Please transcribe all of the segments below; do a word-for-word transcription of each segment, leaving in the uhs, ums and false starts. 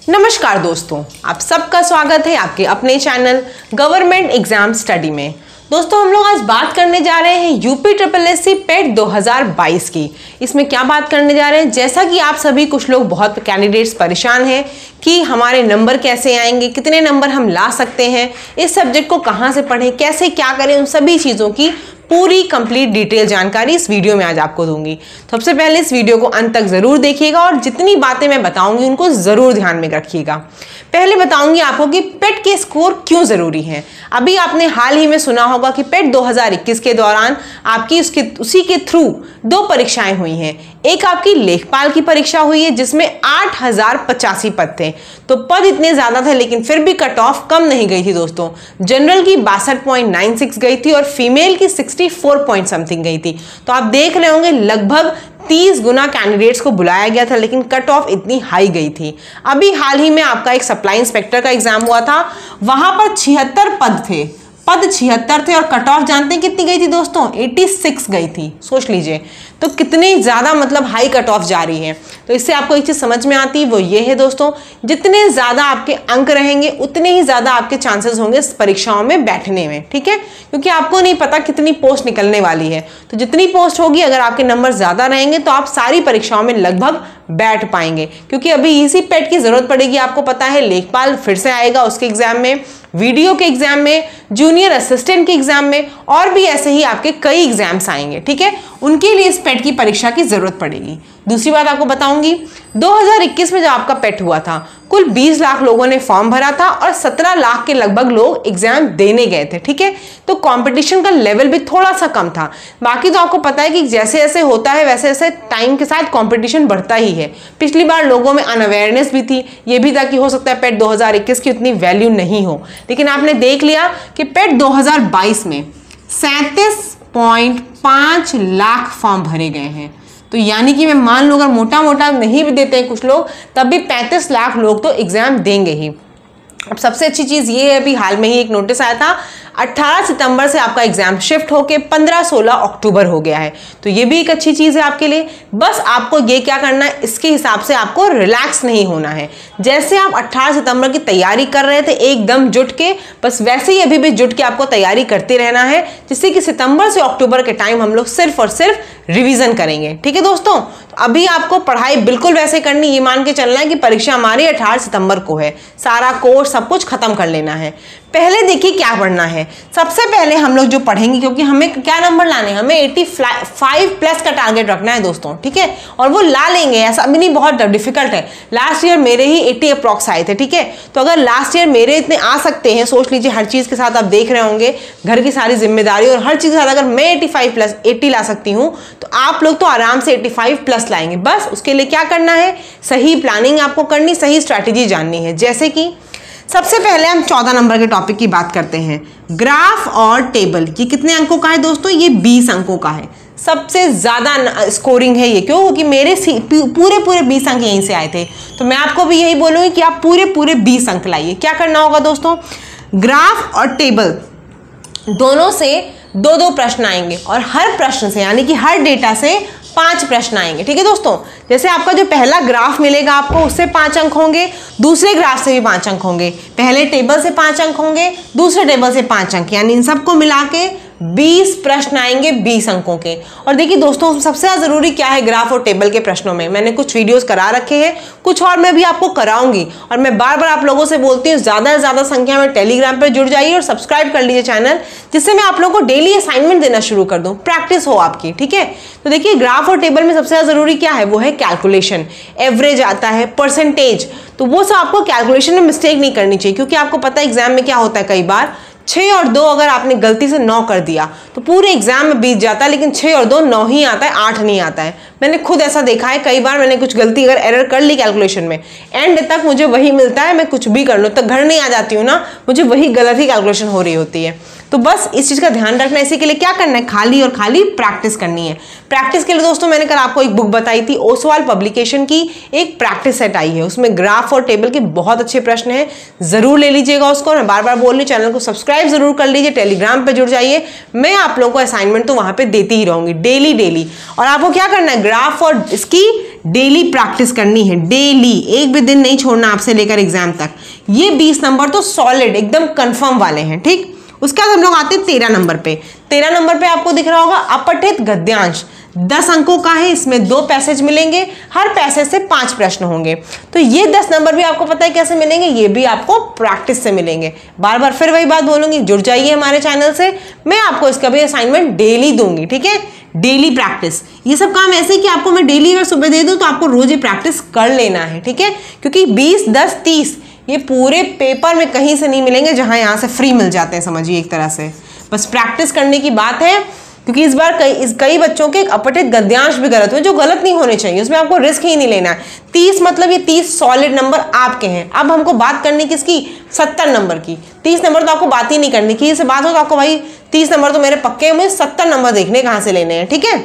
नमस्कार दोस्तों, आप सबका स्वागत है आपके अपने चैनल गवर्नमेंट एग्जाम स्टडी में। दोस्तों हम लोग आज बात करने जा रहे हैं UP triple S C PET दो हज़ार बाईस की। इसमें क्या बात करने जा रहे हैं, जैसा कि आप सभी कुछ लोग बहुत कैंडिडेट्स परेशान हैं कि हमारे नंबर कैसे आएंगे, कितने नंबर हम ला सकते हैं, इस सब्जेक्ट को कहाँ से पढ़ें, कैसे क्या करें, उन सभी चीज़ों की पूरी कंप्लीट डिटेल जानकारी इस वीडियो में आज आपको दूंगी। सबसे पहले इस वीडियो को अंत तक जरूर देखिएगा और जितनी बातें मैं बताऊंगी उनको जरूर ध्यान में रखिएगा। पहले बताऊंगी आपको कि पेट के स्कोर क्यों जरूरी हैं। अभी आपने हाल ही में सुना होगा कि पेट दो हज़ार इक्कीस के दौरान आपकी उसके उसी के थ्रू दो परीक्षाएं हुई हैं। एक आपकी लेखपाल की परीक्षा हुई है जिसमें आठ हजार पचासी पद थे, तो पद इतने ज्यादा थे लेकिन फिर भी कट ऑफ कम नहीं गई थी दोस्तों। जनरल की बासठ पॉइंट नाइन सिक्स गई थी और फीमेल की सिक्सटी फोर पॉइंट समथिंग गई थी। तो आप देख रहे होंगे लगभग तीस गुना कैंडिडेट्स को बुलाया गया था लेकिन कट ऑफ इतनी हाई गई थी। अभी हाल ही में आपका एक सप्लाई इंस्पेक्टर का एग्जाम हुआ था, वहां पर छिहत्तर पद थे, पद छिहत्तर थे और कट ऑफ जानते हैं कितनी गई थी दोस्तों, छियासी गई थी। सोच लीजिए तो कितने ज्यादा मतलब हाई कट ऑफ जा रही है। तो इससे आपको एक चीज समझ में आती है, वो ये है दोस्तों, जितने ज्यादा आपके अंक रहेंगे उतने ही ज्यादा आपके चांसेस होंगे इस परीक्षाओं में बैठने में, ठीक है, क्योंकि आपको नहीं पता कितनी पोस्ट निकलने वाली है। तो जितनी पोस्ट होगी, अगर आपके नंबर ज्यादा रहेंगे तो आप सारी परीक्षाओं में लगभग बैठ पाएंगे, क्योंकि अभी इसी पेट की जरूरत पड़ेगी। आपको पता है लेखपाल फिर से आएगा उसके एग्जाम में, वीडियो के एग्जाम में, जूनियर असिस्टेंट के एग्जाम में, और भी ऐसे ही आपके कई एग्जाम्स आएंगे, ठीक है, उनके लिए इस पेट की परीक्षा की जरूरत पड़ेगी। दूसरी बात आपको बताऊंगी, दो हज़ार इक्कीस में जब आपका पेट हुआ था कुल बीस लाख लोगों ने फॉर्म भरा था और सत्रह लाख के लगभग लोग एग्जाम देने गए थे, ठीक है, तो कंपटीशन का लेवल भी थोड़ा सा कम था। बाकी तो आपको पता है कि जैसे जैसे होता है वैसे वैसे टाइम के साथ कंपटीशन बढ़ता ही है। पिछली बार लोगों में अनअवेयरनेस भी थी, ये भी था कि हो सकता है पेट दो हज़ार इक्कीस की उतनी वैल्यू नहीं हो, लेकिन आपने देख लिया कि पेट दो हज़ार बाईस में सैंतीस पॉइंट पाँच लाख फॉर्म भरे गए हैं। तो यानी कि मैं मान लूँ अगर मोटा मोटा नहीं भी देते हैं कुछ लोग, तब भी पैंतीस लाख लोग तो एग्जाम देंगे ही। अब सबसे अच्छी चीज़ ये है, अभी हाल में ही एक नोटिस आया था, अठारह सितंबर से आपका एग्जाम शिफ्ट होके पंद्रह सोलह अक्टूबर हो गया है, तो ये भी एक अच्छी चीज़ है आपके लिए। बस आपको ये क्या करना है, इसके हिसाब से आपको रिलैक्स नहीं होना है। जैसे आप अठारह सितंबर की तैयारी कर रहे थे एकदम जुट के, बस वैसे ही अभी भी जुट के आपको तैयारी करते रहना है, जिससे कि सितंबर से अक्टूबर के टाइम हम लोग सिर्फ और सिर्फ रिवीजन करेंगे, ठीक है दोस्तों। तो अभी आपको पढ़ाई बिल्कुल वैसे करनी, ये मान के चलना है कि परीक्षा हमारी अठारह सितंबर को है, सारा कोर्स सब कुछ खत्म कर लेना है। पहले देखिए क्या पढ़ना है। सबसे पहले हम लोग जो पढ़ेंगे, क्योंकि हमें क्या नंबर लाने हैं, हमें पचासी प्लस का टारगेट रखना है दोस्तों, ठीक है, और वो ला लेंगे, ऐसा भी नहीं बहुत डिफिकल्ट है। लास्ट ईयर मेरे ही अस्सी अप्रॉक्स आए थे, ठीक है, तो अगर लास्ट ईयर मेरे इतने आ सकते हैं, सोच लीजिए हर चीज़ के साथ आप देख रहे होंगे, घर की सारी जिम्मेदारी और हर चीज़ के साथ अगर मैं पचासी प्लस अस्सी ला सकती हूँ तो आप लोग तो आराम से पचासी प्लस लाएंगे। बस उसके लिए क्या करना है, सही प्लानिंग आपको करनी, सही स्ट्रैटेजी जाननी है। जैसे कि सबसे पहले हम चौदह नंबर के टॉपिक की बात करते हैं, ग्राफ और टेबल। ये कितने अंकों का है दोस्तों, ये बीस अंकों का है। सबसे ज्यादा स्कोरिंग है ये, क्यों, क्योंकि मेरे पूरे पूरे बीस अंक यहीं से आए थे। तो मैं आपको भी यही बोलूंगी कि आप पूरे पूरे बीस अंक लाइए। क्या करना होगा दोस्तों, ग्राफ और टेबल दोनों से दो दो प्रश्न आएंगे और हर प्रश्न से यानी कि हर डेटा से पांच प्रश्न आएंगे, ठीक है दोस्तों। जैसे आपका जो पहला ग्राफ मिलेगा आपको, उससे पांच अंक होंगे, दूसरे ग्राफ से भी पांच अंक होंगे, पहले टेबल से पांच अंक होंगे, दूसरे टेबल से पांच अंक, यानी इन सबको मिला के बीस प्रश्न आएंगे बीस अंकों के। और देखिए दोस्तों सबसे ज्यादा जरूरी क्या है ग्राफ और टेबल के प्रश्नों में, मैंने कुछ वीडियोस करा रखे हैं, कुछ और मैं भी आपको कराऊंगी, और मैं बार बार आप लोगों से बोलती हूँ ज्यादा से ज्यादा संख्या में टेलीग्राम पर जुड़ जाइए और सब्सक्राइब कर लीजिए चैनल, जिससे मैं आप लोगों को डेली असाइनमेंट देना शुरू कर दूं, प्रैक्टिस हो आपकी, ठीक है। तो देखिए ग्राफ और टेबल में सबसे ज्यादा जरूरी क्या है, वो है कैलकुलेशन। एवरेज आता है, परसेंटेज, तो वो सब आपको कैलकुलेशन में मिस्टेक नहीं करनी चाहिए, क्योंकि आपको पता है एग्जाम में क्या होता है, कई बार छः और दो अगर आपने गलती से नौ कर दिया तो पूरे एग्जाम में बीत जाता है, लेकिन छः और दो नौ ही आता है, आठ नहीं आता है। मैंने खुद ऐसा देखा है, कई बार मैंने कुछ गलती अगर एरर कर ली कैलकुलेशन में, एंड तक मुझे वही मिलता है, मैं कुछ भी कर लूँ, तो घर नहीं आ जाती हूँ ना, मुझे वही गलत ही कैलकुलेशन हो रही होती है। तो बस इस चीज़ का ध्यान रखना है। इसी के लिए क्या करना है, खाली और खाली प्रैक्टिस करनी है। प्रैक्टिस के लिए दोस्तों मैंने कल आपको एक बुक बताई थी, ओसवाल पब्लिकेशन की एक प्रैक्टिस सेट आई है, उसमें ग्राफ और टेबल के बहुत अच्छे प्रश्न हैं, जरूर ले लीजिएगा उसको। मैं बार बार बोल रही, चैनल को सब्सक्राइब जरूर कर लीजिए, टेलीग्राम पे जुड़ जाइए, मैं आप लोगों को असाइनमेंट तो वहां पे देती ही रहूंगी डेली डेली। और आपको क्या करना है, ग्राफ और इसकी डेली प्रैक्टिस करनी है, डेली, एक भी दिन नहीं छोड़ना आपसे लेकर एग्जाम तक। ये बीस नंबर तो सॉलिड एकदम कंफर्म वाले हैं, ठीक। उसके बाद हम लोग आते हैं तेरह नंबर पे। तेरह नंबर पे आपको दिख रहा होगा अपठित गद्यांश, दस अंकों का है, इसमें दो पैसेज मिलेंगे, हर पैसेज से पांच प्रश्न होंगे। तो ये दस नंबर भी आपको पता है कैसे मिलेंगे, ये भी आपको प्रैक्टिस से मिलेंगे। बार बार फिर वही बात बोलूंगी, जुड़ जाइए हमारे चैनल से, मैं आपको इसका भी असाइनमेंट डेली दूंगी, ठीक है। डेली प्रैक्टिस, ये सब काम ऐसे कि आपको मैं डेली अगर सुबह दे दूं तो आपको रोज ही प्रैक्टिस कर लेना है, ठीक है। क्योंकि बीस, दस, तीस ये पूरे पेपर में कहीं से नहीं मिलेंगे जहां यहां से फ्री मिल जाते हैं, समझिए एक तरह से। बस प्रैक्टिस करने की बात है, क्योंकि इस बार कई इस कई बच्चों के अपठित गद्यांश भी गलत हुए, जो गलत नहीं होने चाहिए, उसमें आपको रिस्क ही नहीं लेना है। तीस मतलब ये तीस सॉलिड नंबर आपके हैं। अब हमको बात करनी किसकी, सत्तर नंबर की। तीस नंबर तो आपको बात ही नहीं करनी, कि इससे बात हो तो आपको भाई तीस नंबर तो मेरे पक्के, मुझे सत्तर नंबर देखने कहाँ से लेने हैं, ठीक है।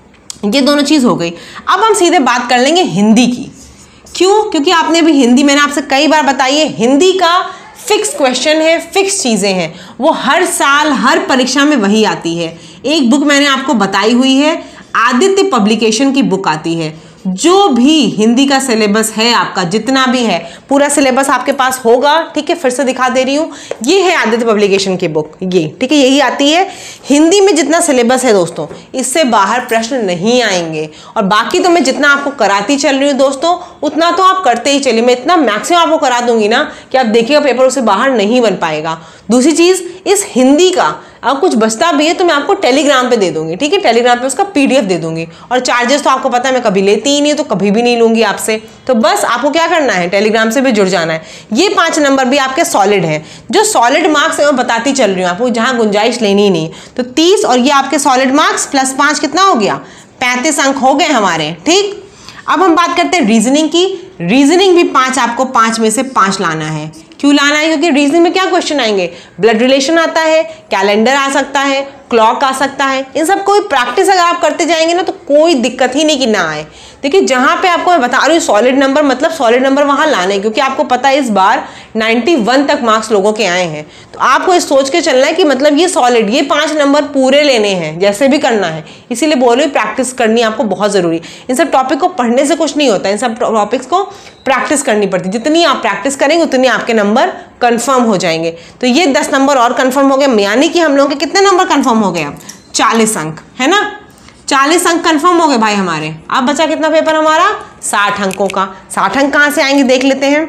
ये दोनों चीज हो गई। अब हम सीधे बात कर लेंगे हिंदी की। क्यों? क्योंकि आपने अभी हिंदी, मैंने आपसे कई बार बताई है, हिंदी का फिक्स क्वेश्चन है, फिक्स चीजें हैं, वो हर साल हर परीक्षा में वही आती है। एक बुक मैंने आपको बताई हुई है, आदित्य पब्लिकेशन की बुक आती है। जो भी हिंदी का सिलेबस है आपका, जितना भी है, पूरा सिलेबस आपके पास होगा, ठीक है। फिर से दिखा दे रही हूँ, ये है आदित्य पब्लिकेशन की बुक, ये, ठीक है, यही आती है। हिंदी में जितना सिलेबस है दोस्तों, इससे बाहर प्रश्न नहीं आएंगे। और बाकी तो मैं जितना आपको कराती चल रही हूँ दोस्तों, उतना तो आप करते ही चलिए। मैं इतना मैक्सिमम आपको करा दूंगी ना कि आप देखिएगा पेपर उससे बाहर नहीं बन पाएगा। दूसरी चीज, इस हिंदी का अब कुछ बचता भी है तो मैं आपको टेलीग्राम पे दे दूंगी, ठीक है। टेलीग्राम पे उसका पीडीएफ दे दूंगी। और चार्जेस तो आपको पता है मैं कभी लेती ही नहीं, तो कभी भी नहीं लूंगी आपसे। तो बस आपको क्या करना है, टेलीग्राम से भी जुड़ जाना है। ये पांच नंबर भी आपके सॉलिड हैं, जो सॉलिड मार्क्स है मैं बताती चल रही हूँ आपको, जहां गुंजाइश लेनी ही नहीं। तो तीस और ये आपके सॉलिड मार्क्स प्लस पांच कितना हो गया, पैंतीस अंक हो गए हमारे, ठीक। अब हम बात करते हैं रीजनिंग की। रीजनिंग भी पांच, आपको पांच में से पांच लाना है। क्यों लाना है? क्योंकि रीजनिंग में क्या क्वेश्चन आएंगे, ब्लड रिलेशन आता है, कैलेंडर आ सकता है, क्लॉक आ सकता है। इन सब कोई प्रैक्टिस अगर आप करते जाएंगे ना तो कोई दिक्कत ही नहीं कि ना आए। देखिए जहां पे आपको मैं बता रही हूँ सॉलिड नंबर, मतलब सॉलिड नंबर वहां लाने, क्योंकि आपको पता है इस बार इक्यानवे तक मार्क्स लोगों के आए हैं। तो आपको इस सोच के चलना है कि मतलब ये सॉलिड, ये पांच नंबर पूरे लेने हैं, जैसे भी करना है। इसीलिए बोल रही हूँ प्रैक्टिस करनी आपको बहुत जरूरी। इन सब टॉपिक को पढ़ने से कुछ नहीं होता, इन सब टॉपिक्स को प्रैक्टिस करनी पड़ती। जितनी आप प्रैक्टिस करेंगे उतनी आपके नंबर कंफर्म हो जाएंगे। तो ये दस नंबर और कंफर्म हो गए, यानी कि हम लोगों के कितने नंबर कंफर्म हो गए, अब चालीस अंक, है ना। चालीस अंक कंफर्म हो गए भाई हमारे। अब बचा कितना पेपर हमारा, साठ अंकों का। साठ अंक कहां से आएंगे देख लेते हैं।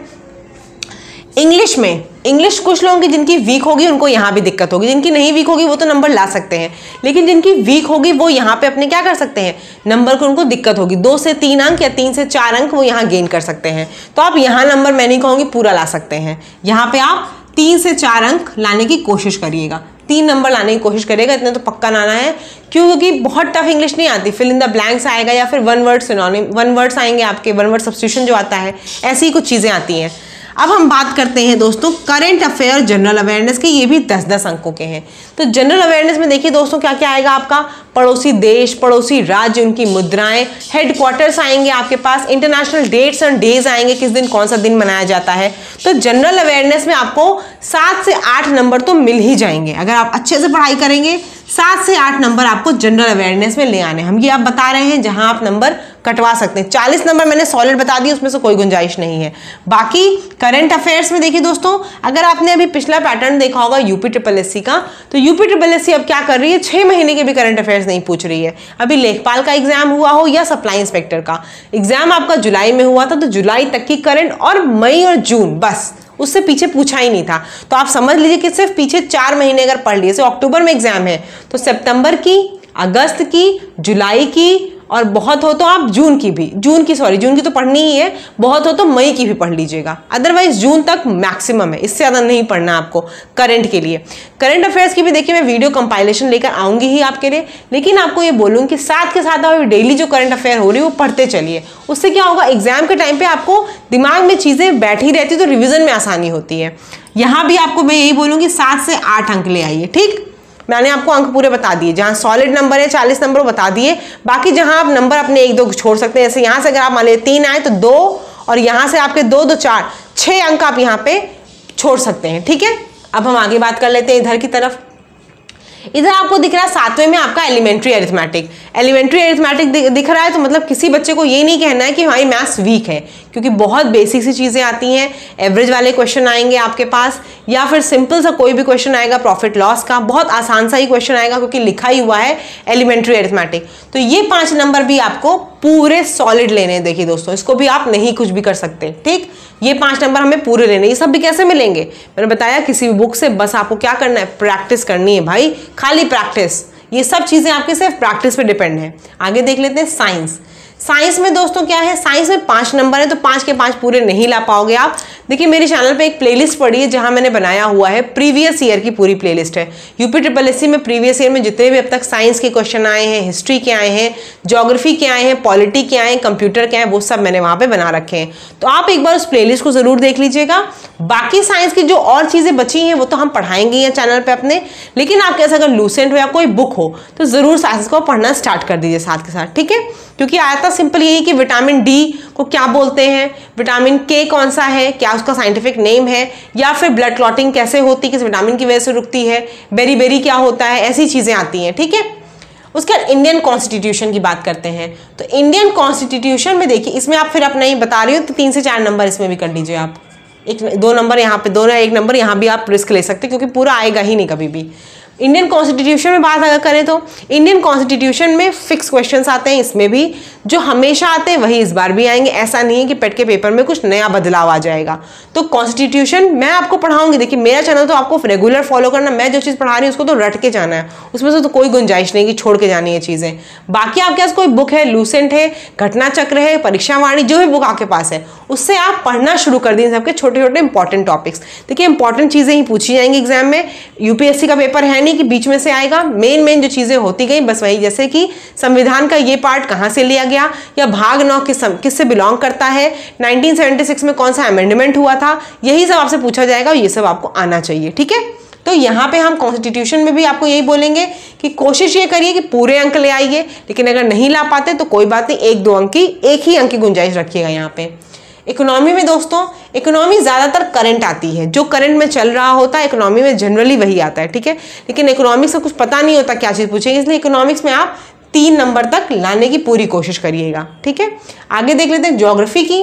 इंग्लिश में, इंग्लिश कुछ लोगों की जिनकी वीक होगी उनको यहाँ भी दिक्कत होगी, जिनकी नहीं वीक होगी वो तो नंबर ला सकते हैं, लेकिन जिनकी वीक होगी वो यहाँ पे अपने क्या कर सकते हैं, नंबर को उनको दिक्कत होगी, दो से तीन अंक या तीन से चार अंक वो यहाँ गेन कर सकते हैं। तो आप यहाँ नंबर मैं नहीं कहूँगी पूरा ला सकते हैं, यहाँ पे आप तीन से चार अंक लाने की कोशिश करिएगा, तीन नंबर लाने की कोशिश करिएगा, इतना तो पक्का लाना है। क्यों? क्योंकि बहुत टफ इंग्लिश नहीं आती, फिल इन द ब्लैंक्स आएगा या फिर one word synonym, one words आएंगे आपके, वन वर्ड सब्स्टिट्यूशन जो आता है, ऐसी कुछ चीजें आती हैं। अब हम बात करते हैं दोस्तों करंट अफेयर जनरल अवेयरनेस के, ये भी दस दस अंकों के हैं। तो जनरल अवेयरनेस में देखिए दोस्तों क्या क्या आएगा आपका, पड़ोसी देश, पड़ोसी राज्य, उनकी मुद्राएं, हेडक्वार्टर्स आएंगे आपके पास, इंटरनेशनल डेट्स एंड डेज आएंगे, किस दिन कौन सा दिन मनाया जाता है। तो जनरल अवेयरनेस में आपको सात से आठ नंबर तो मिल ही जाएंगे अगर आप अच्छे से पढ़ाई करेंगे। सात से आठ नंबर आपको जनरल अवेयरनेस में ले आने, हम ये आप बता रहे हैं जहां आप नंबर कटवा सकते हैं। चालीस नंबर मैंने सॉलिड बता दी, उसमें से कोई गुंजाइश नहीं है। बाकी करंट अफेयर्स में देखिए दोस्तों, अगर आपने अभी पिछला पैटर्न देखा होगा यूपी ट्रिपल एस सी का, तो यूपी ट्रिपल एस सी अब क्या कर रही है, छह महीने के भी करंट अफेयर्स नहीं पूछ रही है। अभी लेखपाल का एग्जाम हुआ हो या सप्लाई इंस्पेक्टर का एग्जाम आपका जुलाई में हुआ था, तो जुलाई तक की करंट और मई और जून, बस उससे पीछे पूछा ही नहीं था। तो आप समझ लीजिए कि सिर्फ पीछे चार महीने अगर पढ़ लिए, जैसे अक्टूबर में एग्जाम है तो सितंबर की, अगस्त की, जुलाई की, और बहुत हो तो आप जून की भी, जून की सॉरी जून की तो पढ़नी ही है, बहुत हो तो मई की भी पढ़ लीजिएगा। अदरवाइज जून तक मैक्सिमम है, इससे ज़्यादा नहीं पढ़ना आपको करंट के लिए। करंट अफेयर्स की भी देखिए मैं वीडियो कंपाइलेशन लेकर आऊँगी ही आपके लिए, लेकिन आपको ये बोलूँ कि साथ के साथ आप डेली जो करंट अफेयर हो रही है वो पढ़ते चलिए। उससे क्या होगा, एग्जाम के टाइम पर आपको दिमाग में चीज़ें बैठी रहती तो रिविजन में आसानी होती है। यहाँ भी आपको मैं यही बोलूँगी सात से आठ अंक ले आइए, ठीक। मैंने आपको अंक पूरे बता दिए, जहां सॉलिड नंबर है चालीस नंबर बता दिए। बाकी जहां आप नंबर अपने एक दो छोड़ सकते हैं, जैसे यहां से अगर आप मान लीजिए तीन आए तो दो, और यहां से आपके दो दो चार, छह अंक आप यहां पे छोड़ सकते हैं, ठीक है। अब हम आगे बात कर लेते हैं इधर की तरफ। इधर आपको दिख रहा है सातवें में आपका एलिमेंट्री अरिथमेटिक। एलिमेंट्री अरिथमेटिक दिख रहा है तो मतलब किसी बच्चे को ये नहीं कहना है कि हमारी मैथ्स वीक है, क्योंकि बहुत बेसिक सी चीज़ें आती हैं। एवरेज वाले क्वेश्चन आएंगे आपके पास, या फिर सिंपल सा कोई भी क्वेश्चन आएगा प्रॉफिट लॉस का, बहुत आसान सा ही क्वेश्चन आएगा क्योंकि लिखा ही हुआ है एलिमेंट्री अरिथमेटिक। तो ये पाँच नंबर भी आपको पूरे सॉलिड लेने। देखिए दोस्तों, इसको भी आप नहीं कुछ भी कर सकते, ठीक। ये पांच नंबर हमें पूरे लेने। ये सब भी कैसे मिलेंगे, मैंने बताया किसी भी बुक से। बस आपको क्या करना है, प्रैक्टिस करनी है भाई, खाली प्रैक्टिस। ये सब चीजें आपके सिर्फ प्रैक्टिस पे डिपेंड है। आगे देख लेते हैं साइंस। साइंस में दोस्तों क्या है, साइंस में पांच नंबर है तो पांच के पांच पूरे नहीं ला पाओगे आप। देखिए मेरे चैनल पे एक प्लेलिस्ट पड़ी है जहां मैंने बनाया हुआ है, प्रीवियस ईयर की पूरी प्लेलिस्ट है। यूपी ट्रिपल एस सी में प्रीवियस ईयर में जितने भी अब तक साइंस के क्वेश्चन आए हैं, हिस्ट्री के आए हैं, ज्योग्राफी के आए हैं, पॉलिटी के आए हैं, कंप्यूटर के आए हैं, वो सब मैंने वहां पे बना रखे हैं। तो आप एक बार उस प्लेलिस्ट को जरूर देख लीजिएगा। बाकी साइंस की जो और चीजें बची हैं वो तो हम पढ़ाएंगे ही चैनल पे अपने, लेकिन आपके ऐसा अगर लूसेंट हो या कोई बुक हो तो जरूर साइंस को पढ़ना स्टार्ट कर दीजिए साथ के साथ, ठीक है। क्योंकि आया था सिंपल यही कि विटामिन डी को क्या बोलते हैं, विटामिन के कौन सा है, क्या उसका साइंटिफिक नेम है, या फिर ब्लड क्लॉटिंग कैसे होती है, किस विटामिन की वजह से रुकती है, बेरी बेरी क्या होता है, ऐसी चीजें आती हैं, ठीक है। उसके बाद इंडियन कॉन्स्टिट्यूशन की बात करते हैं। तो इंडियन कॉन्स्टिट्यूशन में देखिए, इसमें आप फिर आप नहीं बता रही हो तो तीन से चार नंबर इसमें भी कर लीजिए आप। एक दो नंबर यहाँ पे, दो एक नंबर यहाँ भी आप रिस्क ले सकते क्योंकि पूरा आएगा ही नहीं कभी भी। इंडियन कॉन्स्टिट्यूशन में बात अगर करें तो इंडियन कॉन्स्टिट्यूशन में फिक्स क्वेश्चंस आते हैं, इसमें भी जो हमेशा आते हैं वही इस बार भी आएंगे। ऐसा नहीं है कि पेट के पेपर में कुछ नया बदलाव आ जाएगा। तो कॉन्स्टिट्यूशन मैं आपको पढ़ाऊंगी। देखिए मेरा चैनल तो आपको रेगुलर फॉलो करना, मैं जो चीज़ पढ़ा रही हूँ उसको तो रट के जाना है, उसमें से तो कोई गुंजाइश नहीं कि छोड़ के जानी है चीज़ें। बाकी आपके पास कोई बुक है, लूसेंट है, घटना चक्र है, परीक्षा वाणी, जो भी बुक आपके पास है उससे आप पढ़ना शुरू कर दीजिए सबके छोटे छोटे इंपॉर्टेंट टॉपिक्स। देखिए इंपॉर्टेंट चीज़ें ही पूछी जाएंगी एग्जाम में। यूपीएससी का पेपर है नहीं कि बीच में से आएगा, मेन मेन जो चीज़ें होती गई बस वही, जैसे कि संविधान का ये पार्ट कहाँ से लिया गया, या भाग नौ किस किससे बिलोंग करता है, नाइनटीन सेवेंटी सिक्स में कौन सा अमेंडमेंट हुआ था, यही सब आपसे पूछा जाएगा। ये सब आपको आना चाहिए, ठीक है। तो यहाँ पे हम कॉन्स्टिट्यूशन में भी आपको यही बोलेंगे कि कोशिश ये करिए कि पूरे अंक ले आइए, लेकिन अगर नहीं ला पाते तो कोई बात नहीं, एक दो अंक की, एक ही अंक की गुंजाइश रखिएगा यहाँ पे। इकोनॉमी में दोस्तों, इकोनॉमी ज़्यादातर करंट आती है, जो करंट में चल रहा होता है इकोनॉमी में जनरली वही आता है, ठीक है। लेकिन इकोनॉमिक्स का कुछ पता नहीं होता क्या चीज़ पूछेंगे, इसलिए इकोनॉमिक्स में आप तीन नंबर तक लाने की पूरी कोशिश करिएगा, ठीक है। आगे देख लेते हैं ज्योग्राफी की।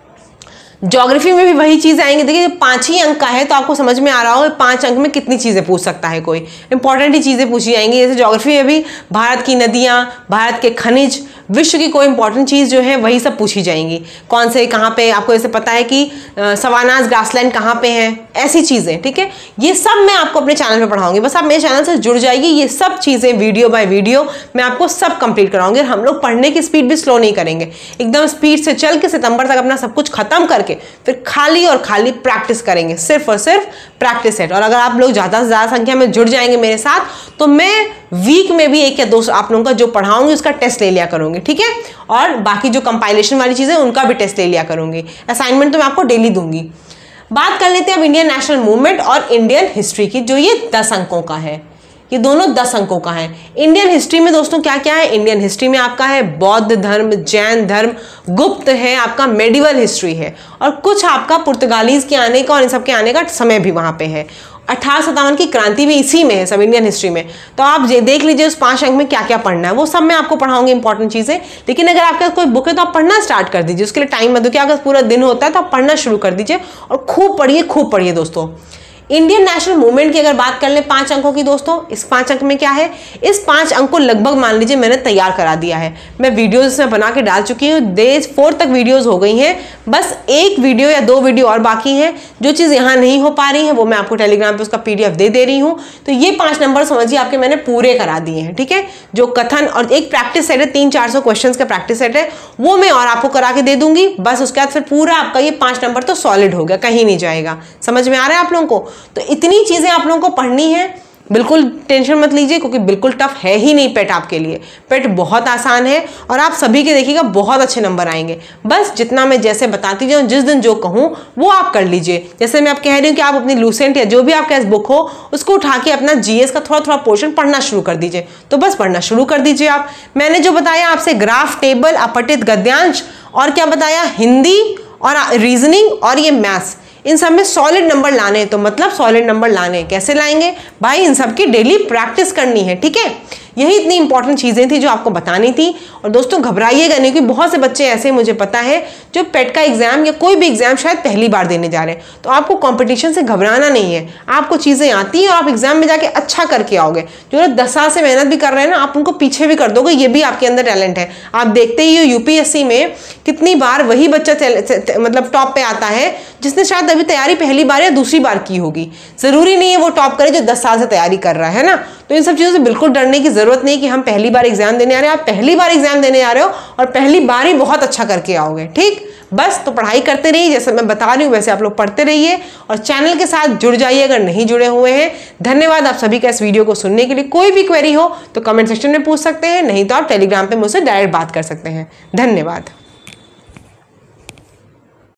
ज्योग्राफी में भी वही चीज़ आएंगे। देखिए पाँच ही अंक का है तो आपको समझ में आ रहा हो पाँच अंक में कितनी चीज़ें पूछ सकता है कोई, इंपॉर्टेंट ही चीज़ें पूछी जाएंगी। जैसे ज्योग्राफी में भी भारत की नदियाँ, भारत के खनिज, विश्व की कोई इंपॉर्टेंट चीज़ जो है वही सब पूछी जाएंगी। कौन से कहाँ पे, आपको जैसे पता है कि सवानास ग्रासलैंड कहाँ पे है, ऐसी चीज़ें, ठीक है। ये सब मैं आपको अपने चैनल पे पढ़ाऊंगी, बस आप मेरे चैनल से जुड़ जाइए। ये सब चीज़ें वीडियो बाय वीडियो मैं आपको सब कंप्लीट कराऊंगी। हम लोग पढ़ने की स्पीड भी स्लो नहीं करेंगे, एकदम स्पीड से चल के सितंबर तक अपना सब कुछ खत्म करके फिर खाली और खाली प्रैक्टिस करेंगे, सिर्फ और सिर्फ प्रैक्टिस सेट। और अगर आप लोग ज़्यादा से ज़्यादा संख्या में जुड़ जाएंगे मेरे साथ तो मैं वीक में भी एक या दो आप लोगों का जो पढ़ाऊंगी उसका टेस्ट ले लिया करूंगी, ठीक है। और बाकी जो कंपाइलेशन वाली चीज़ें उनका भी टेस्ट ले लिया करूंगी। असाइनमेंट तो मैं आपको डेली दूंगी। बात कर लेते हैं अब इंडियन नेशनल मूवमेंट और इंडियन हिस्ट्री की, जो ये दस अंकों का है। ये दोनों दस अंकों का है। इंडियन हिस्ट्री में दोस्तों क्या क्या है, इंडियन हिस्ट्री में आपका है बौद्ध धर्म, जैन धर्म, गुप्त है, आपका मेडिवल हिस्ट्री है, और कुछ आपका पुर्तगालीज के आने का और इन सब के आने का समय भी वहाँ पे है। अठारह सत्तावन की क्रांति भी इसी में है, सब इंडियन हिस्ट्री में। तो आप देख लीजिए उस पांच अंक में क्या क्या पढ़ना है, वो सब मैं आपको पढ़ाऊंगी इंपॉर्टेंट चीज़ें। लेकिन अगर आपके पास कोई बुक है तो आप पढ़ना स्टार्ट कर दीजिए, उसके लिए टाइम मत दो कि अगर पूरा दिन होता है तो आप पढ़ना शुरू कर दीजिए और खूब पढ़िए, खूब पढ़िए दोस्तों। इंडियन नेशनल मूवमेंट की अगर बात कर ले पांच अंकों की दोस्तों, इस पांच अंक में क्या है, इस पांच अंक को लगभग मान लीजिए मैंने तैयार करा दिया है। मैं वीडियोस इसमें बना के डाल चुकी हूँ, डे फोर तक वीडियोस हो गई हैं, बस एक वीडियो या दो वीडियो और बाकी हैं। जो चीज़ यहाँ नहीं हो पा रही है वो मैं आपको टेलीग्राम पे उसका पीडीएफ दे दे रही हूँ। तो ये पांच नंबर समझिए आपके मैंने पूरे करा दिए हैं, ठीक है। जो कथन और एक प्रैक्टिस सेट है, तीन चार सौ क्वेश्चन का प्रैक्टिस सेट है, वो मैं और आपको करा के दे दूंगी। बस उसके बाद फिर पूरा आपका ये पांच नंबर तो सॉलिड हो गया, कहीं नहीं जाएगा। समझ में आ रहा है आप लोगों को? तो इतनी चीजें आप लोगों को पढ़नी है, बिल्कुल टेंशन मत लीजिए क्योंकि बिल्कुल टफ है ही नहीं पेट आपके लिए। पेट बहुत आसान है और आप सभी के देखिएगा बहुत अच्छे नंबर आएंगे। बस जितना मैं जैसे बताती जाऊँ, जिस दिन जो कहूँ वो आप कर लीजिए। जैसे मैं आप कह रही हूँ कि आप अपनी लूसेंट या जो भी आपके पास बुक हो उसको उठा के अपना जीएस का थोड़ा थोड़ा पोर्शन पढ़ना शुरू कर दीजिए। तो बस पढ़ना शुरू कर दीजिए आप। मैंने जो बताया आपसे ग्राफ, टेबल, अपठित गद्यांश और क्या बताया, हिंदी और रीजनिंग और ये मैथ्स, इन सब में सॉलिड नंबर लाने हैं, तो मतलब सॉलिड नंबर लाने हैं। कैसे लाएंगे भाई, इन सब की डेली प्रैक्टिस करनी है, ठीक है। यही इतनी इंपॉर्टेंट चीज़ें थी जो आपको बतानी थी। और दोस्तों घबराइएगा नहीं, क्योंकि बहुत से बच्चे ऐसे मुझे पता है जो पेट का एग्जाम या कोई भी एग्जाम शायद पहली बार देने जा रहे हैं। तो आपको कंपटीशन से घबराना नहीं है, आपको चीज़ें आती हैं और आप एग्जाम में जाके अच्छा करके आओगे। जो लोग दस साल से मेहनत भी कर रहे हैं ना, आप उनको पीछे भी कर दोगे, ये भी आपके अंदर टैलेंट है। आप देखते ही हो यूपीएससी में कितनी बार वही बच्चा मतलब टॉप पे आता है जिसने शायद अभी तैयारी पहली बार या दूसरी बार की होगी। जरूरी नहीं है वो टॉप करे जो दस साल से तैयारी कर रहा है ना। तो इन सब चीज़ों से बिल्कुल डरने की जरूरत नहीं कि हम पहली बार एग्जाम देने आ रहे हैं। आप पहली बार एग्जाम देने आ रहे हो और पहली बार ही बहुत अच्छा करके आओगे, ठीक। बस तो पढ़ाई करते रहिए, जैसे मैं बता रही हूँ वैसे आप लोग पढ़ते रहिए और चैनल के साथ जुड़ जाइए अगर नहीं जुड़े हुए हैं। धन्यवाद आप सभी का इस वीडियो को सुनने के लिए। कोई भी क्वेरी हो तो कमेंट सेक्शन में पूछ सकते हैं, नहीं तो आप टेलीग्राम पे मुझसे डायरेक्ट बात कर सकते हैं। धन्यवाद।